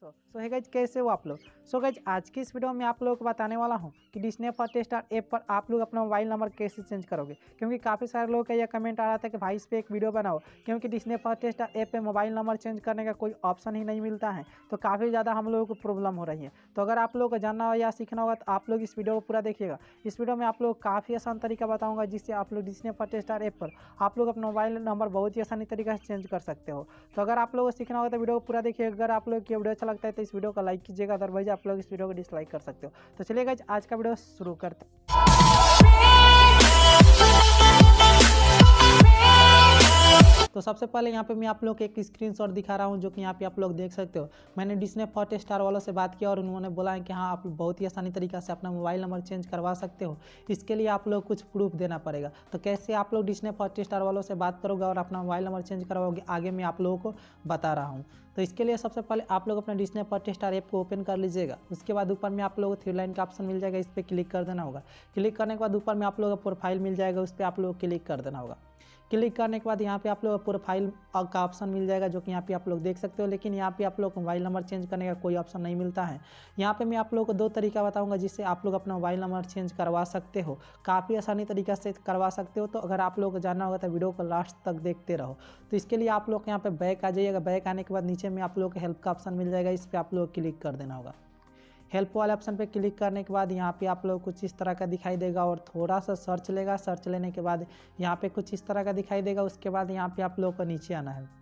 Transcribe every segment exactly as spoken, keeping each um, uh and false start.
सो सो है गाइज, कैसे हो आप लोग। सो गाइज, आज की इस वीडियो में आप लोगों को बताने वाला हूं कि डिस्नी हॉटस्टार ऐप पर आप लोग अपना मोबाइल नंबर कैसे चेंज करोगे। क्योंकि काफ़ी सारे लोगों का यह कमेंट आ रहा था कि भाई इस पर एक वीडियो बनाओ, क्योंकि डिस्नी हॉटस्टार ऐप पे मोबाइल नंबर चेंज करने का कोई ऑप्शन ही नहीं मिलता है। तो काफ़ी ज़्यादा हम लोगों को प्रॉब्लम हो रही है। तो अगर आप लोगों को जानना हो या सीखना होगा तो आप लोग इस वीडियो को पूरा देखिएगा। इस वीडियो में आप लोग काफ़ी आसान तरीका बताऊँगा जिससे आप लोग डिस्नी हॉटस्टार ऐप पर आप लोग अपना मोबाइल नंबर बहुत ही आसानी तरीके से चेंज कर सकते हो। तो अगर आप लोगों को सीखना होगा तो वीडियो को पूरा देखिए। अगर आप लोग की वीडियो अच्छा लगता है तो इस वीडियो को लाइक कीजिएगा, अदरवाइज आप लोग इस वीडियो को डिसलाइक कर सकते हो। तो चलिए गाइस, आज का वीडियो शुरू करते हैं। तो सबसे पहले यहाँ पे मैं आप लोग को एक स्क्रीनशॉट दिखा रहा हूँ जो कि यहाँ पे आप लोग देख सकते हो। मैंने डिस्नी हॉटस्टार वालों से बात किया और उन्होंने बोला है कि हाँ, आप बहुत ही आसानी तरीके से अपना मोबाइल नंबर चेंज करवा सकते हो। इसके लिए आप लोग कुछ प्रूफ देना पड़ेगा। तो कैसे आप लोग डिस्नी हॉटस्टार वालों से बात करोगे और अपना मोबाइल नंबर चेंज करवाओगे, आगे मैं आप लोगों को बता रहा हूँ। तो इसके लिए सबसे पहले आप लोग अपना डिस्नी हॉटस्टार ऐप को ओपन कर लीजिएगा। उसके बाद ऊपर में आप लोगों को थ्री लाइन का ऑप्शन मिल जाएगा, इस पर क्लिक कर देना होगा। क्लिक करने के बाद ऊपर में आप लोगों का प्रोफाइल मिल जाएगा, उस पर आप लोग क्लिक कर देना होगा। क्लिक करने के बाद यहाँ पे आप लोग प्रोफाइल का ऑप्शन मिल जाएगा जो कि यहाँ पे आप लोग देख सकते हो। लेकिन यहाँ पे आप लोग मोबाइल नंबर चेंज करने का कोई ऑप्शन नहीं मिलता है। यहाँ पे मैं आप लोगों को दो तरीका बताऊंगा जिससे आप लोग अपना मोबाइल नंबर चेंज करवा सकते हो। काफ़ी आसानी तरीके से करवा सकते हो। तो अगर आप लोग को जानना होगा तो वीडियो को लास्ट तक देखते रहो। तो इसके लिए आप लोग यहाँ पे बैक आ जाइएगा। बैक आने के बाद नीचे में आप लोग को हेल्प का ऑप्शन मिल जाएगा, इस पर आप लोग क्लिक कर देना होगा। हेल्प वाले ऑप्शन पे क्लिक करने के बाद यहाँ पे आप लोग कुछ इस तरह का दिखाई देगा और थोड़ा सा सर्च लेगा। सर्च लेने के बाद यहाँ पे कुछ इस तरह का दिखाई देगा। उसके बाद यहाँ पे आप लोग को नीचे आना है।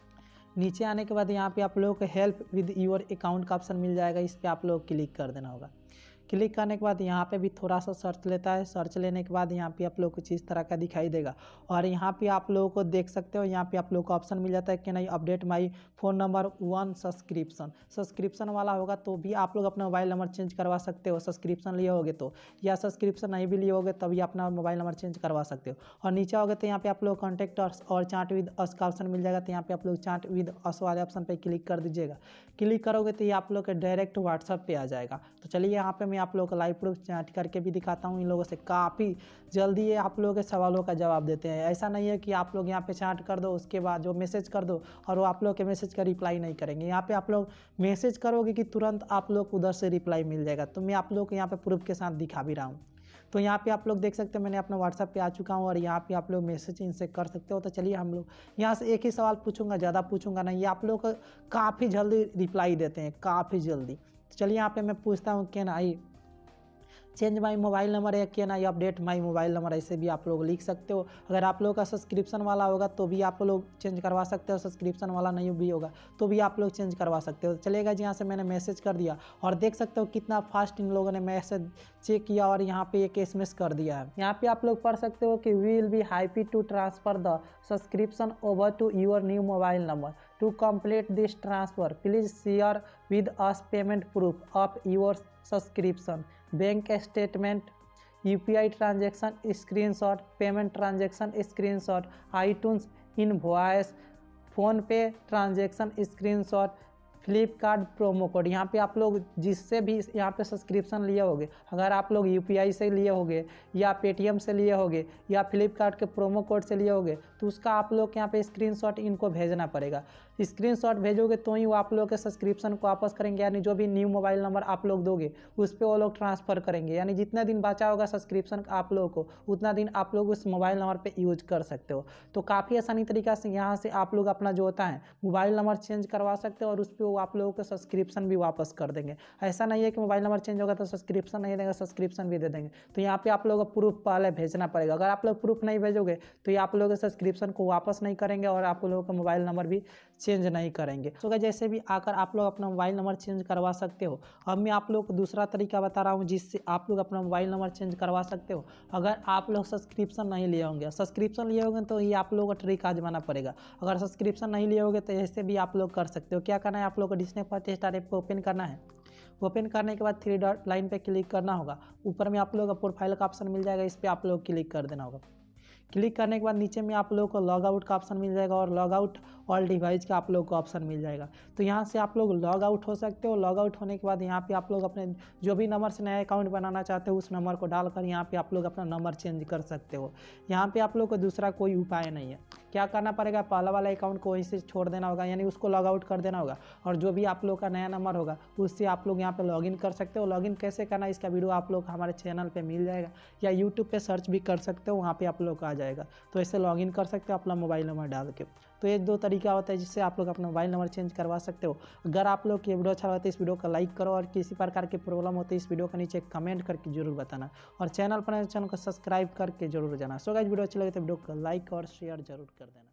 नीचे आने के बाद यहाँ पे आप लोग को हेल्प विद योर अकाउंट का ऑप्शन मिल जाएगा, इस पर आप लोग क्लिक कर देना होगा। क्लिक करने के बाद यहाँ पे भी थोड़ा सा सर्च लेता है। सर्च लेने के बाद यहाँ पे आप लोग कुछ इस तरह का दिखाई देगा और यहाँ पे आप लोगों को देख सकते हो। यहाँ पे आप लोग को ऑप्शन मिल जाता है कि नहीं, update my phone number one subscription. Subscription वाला होगा तो भी आप लोग अपना मोबाइल नंबर चेंज करवा सकते हो, सब्सक्रिप्शन लिए होगे तो। या सब्सक्रिप्शन नहीं भी लिए होगे तभी अपना मोबाइल नंबर चेंज करवा सकते हो। और नीचे होगे तो यहाँ पे आप लोग कॉन्टैक्ट और चैट विद अस का ऑप्शन मिल जाएगा। तो यहाँ पे आप लोग चैट विद अस वाले ऑप्शन पर क्लिक कर दीजिएगा। क्लिक करोगे तो ये आप लोग के डायरेक्ट व्हाट्सएप पे आ जाएगा। तो चलिए यहाँ पे मैं आप लोग को लाइव प्रूफ चैट करके भी दिखाता हूँ। इन लोगों से काफ़ी जल्दी ये आप लोगों के सवालों का जवाब देते हैं। ऐसा नहीं है कि आप लोग यहाँ पे चैट कर दो, उसके बाद जो मैसेज कर दो और वो आप लोग के मैसेज का रिप्लाई नहीं करेंगे। यहाँ पे आप लोग मैसेज करोगे कि तुरंत आप लोग उधर से रिप्लाई मिल जाएगा। तो मैं आप लोग को यहाँ पे प्रूफ के साथ दिखा भी रहा हूँ। तो यहाँ पे आप लोग देख सकते हो मैंने अपना व्हाट्सएप पे आ चुका हूँ और यहाँ पे आप लोग मैसेज इनसे कर सकते हो। तो चलिए हम लोग यहाँ से एक ही सवाल पूछूंगा, ज़्यादा पूछूंगा नहीं। ये आप लोग को काफ़ी जल्दी रिप्लाई देते हैं, काफ़ी जल्दी। तो चलिए यहाँ पे मैं पूछता हूँ can I change my mobile number या can I update my mobile number, ऐसे भी आप लोग लिख सकते हो। अगर आप लोग का सब्सक्रिप्शन वाला होगा तो भी आप लोग चेंज करवा सकते हो, सब्सक्रिप्शन वाला नहीं भी होगा तो भी आप लोग चेंज करवा सकते हो। चलेगा जी, यहाँ से मैंने मैसेज कर दिया और देख सकते हो कितना फास्ट इन लोगों ने मैसेज चेक किया और यहाँ पे एक एसएमएस कर दिया है। यहाँ पे आप लोग पढ़ सकते हो कि we will be happy to transfer the subscription over to your new mobile number. To complete this transfer please share with us payment proof of your subscription, bank statement, UPI transaction screenshot, payment transaction screenshot, iTunes invoice, PhonePe transaction screenshot, Flipkart promo code. यहाँ पे आप लोग जिससे भी यहाँ पे subscription लिए होगे, अगर आप लोग यूपीआई से लिए होगे या पेटीएम से लिए होगे या फ्लिपकार्ट के प्रोमो कोड से लिए होगे तो उसका आप लोग यहाँ पे स्क्रीनशॉट इनको भेजना पड़ेगा। स्क्रीनशॉट भेजोगे तो ही वो आप लोग के सब्सक्रिप्शन को वापस करेंगे, यानी जो भी न्यू मोबाइल नंबर आप लोग दोगे उस पर वो लोग ट्रांसफ़र करेंगे। यानी जितना दिन बचा होगा सब्सक्रिप्शन आप लोगों को उतना दिन आप लोग उस मोबाइल नंबर पे यूज कर सकते हो। तो काफ़ी आसानी तरीक़ा से यहाँ से आप लोग अपना जो होता है मोबाइल नंबर चेंज करवा सकते हो और उस पर आप लोगों को सब्सक्रिप्शन भी वापस कर देंगे। ऐसा नहीं है कि मोबाइल नंबर चेंज होगा तो सब्सक्रिप्शन नहीं देंगे, सब्सक्रिप्शन भी दे देंगे। तो यहाँ पे आप लोगों को प्रूफ पहले भेजना पड़ेगा। अगर आप लोग प्रूफ नहीं भेजोगे तो ये आप लोगों के सब्सक्रिप्शन को वापस नहीं करेंगे और आप लोगों का मोबाइल नंबर भी चेंज नहीं करेंगे। तो जैसे भी आकर आप लोग अपना मोबाइल नंबर चेंज करवा सकते हो। अब मैं आप लोग को दूसरा तरीका बता रहा हूँ जिससे आप लोग अपना मोबाइल नंबर चेंज करवा सकते हो। अगर आप लोग सब्सक्रिप्शन नहीं लिए होंगे, सब्सक्रिप्शन लिए होंगे तो ये आप लोगों को ट्रिक आजमाना पड़ेगा। अगर सब्सक्रिप्शन नहीं लिए होंगे तो ऐसे भी आप लोग कर सकते हो। क्या करना है, आप लोग को डिस्नी हॉटस्टार ऐप को ओपन करना है। ओपन करने के बाद थ्री डॉट लाइन पे क्लिक करना होगा। ऊपर में आप लोग का प्रोफाइल का ऑप्शन मिल जाएगा, इस पर आप लोग क्लिक कर देना होगा। क्लिक करने के बाद नीचे में आप लोगों को लॉग आउट का ऑप्शन मिल जाएगा और लॉग आउट ऑल डिवाइस का आप लोग को ऑप्शन मिल जाएगा। तो यहाँ से आप लोग लॉग आउट हो सकते हो। लॉग आउट होने के बाद यहाँ पे आप लोग अपने जो भी नंबर से नया अकाउंट बनाना चाहते हो उस नंबर को डालकर यहाँ पे आप लोग अपना नंबर चेंज कर सकते हो। यहाँ पे आप लोग को दूसरा कोई उपाय नहीं है। क्या करना पड़ेगा, पहला वाला अकाउंट को वहीं से छोड़ देना होगा, यानी उसको लॉग आउट कर देना होगा, और जो भी आप लोग का नया नंबर होगा उससे आप लोग यहाँ पे लॉगिन कर सकते हो। लॉगिन कैसे करना है इसका वीडियो आप लोग हमारे चैनल पे मिल जाएगा, या यूट्यूब पे सर्च भी कर सकते हो, वहाँ पे आप लोग को आ जाएगा। तो ऐसे लॉगिन कर सकते हो अपना मोबाइल नंबर डाल के। तो ये दो तरीका होता है जिससे आप लोग अपना मोबाइल नंबर चेंज करवा सकते हो। अगर आप लोग की वीडियो अच्छा लगता है इस वीडियो को लाइक करो, और किसी प्रकार की प्रॉब्लम होती है इस वीडियो के नीचे कमेंट करके जरूर बताना, और चैनल पर चैनल को सब्सक्राइब करके जरूर जाना। सो गाइस वीडियो अच्छी लगे तो वीडियो को लाइक और शेयर जरूर कर देना।